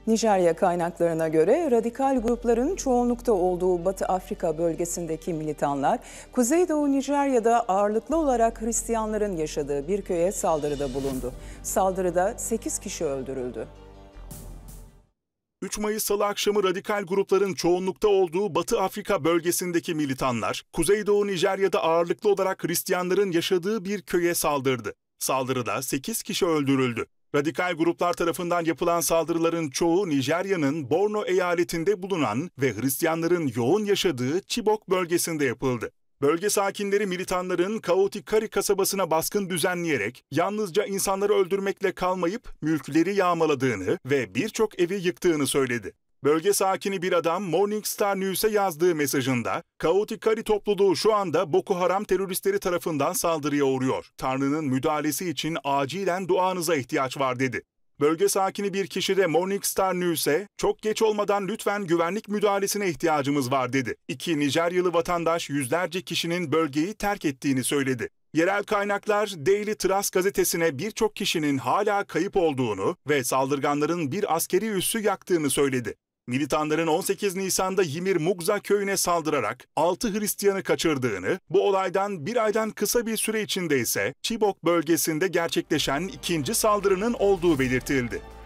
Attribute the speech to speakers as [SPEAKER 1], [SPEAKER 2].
[SPEAKER 1] Nijerya kaynaklarına göre radikal grupların çoğunlukta olduğu Batı Afrika bölgesindeki militanlar, Kuzeydoğu Nijerya'da ağırlıklı olarak Hristiyanların yaşadığı bir köye saldırıda bulundu. Saldırıda 8 kişi öldürüldü.
[SPEAKER 2] 3 Mayıs Salı akşamı radikal grupların çoğunlukta olduğu Batı Afrika bölgesindeki militanlar, Kuzeydoğu Nijerya'da ağırlıklı olarak Hristiyanların yaşadığı bir köye saldırdı. Saldırıda 8 kişi öldürüldü. Radikal gruplar tarafından yapılan saldırıların çoğu Nijerya'nın Borno eyaletinde bulunan ve Hristiyanların yoğun yaşadığı Chibok bölgesinde yapıldı. Bölge sakinleri militanların Kautikari kasabasına baskın düzenleyerek yalnızca insanları öldürmekle kalmayıp mülkleri yağmaladığını ve birçok evi yıktığını söyledi. Bölge sakini bir adam Morning Star News'e yazdığı mesajında, Kautikari topluluğu şu anda Boko Haram teröristleri tarafından saldırıya uğruyor. Tanrı'nın müdahalesi için acilen duanıza ihtiyaç var dedi. Bölge sakini bir kişi de Morning Star News'e çok geç olmadan lütfen güvenlik müdahalesine ihtiyacımız var dedi. 2 Nijeryalı vatandaş yüzlerce kişinin bölgeyi terk ettiğini söyledi. Yerel kaynaklar Daily Trust gazetesine birçok kişinin hala kayıp olduğunu ve saldırganların bir askeri üssü yaktığını söyledi. Militanların 18 Nisan'da Yimir Mugza köyüne saldırarak 6 Hristiyanı kaçırdığını, bu olaydan bir aydan kısa bir süre içinde ise Chibok bölgesinde gerçekleşen ikinci saldırının olduğu belirtildi.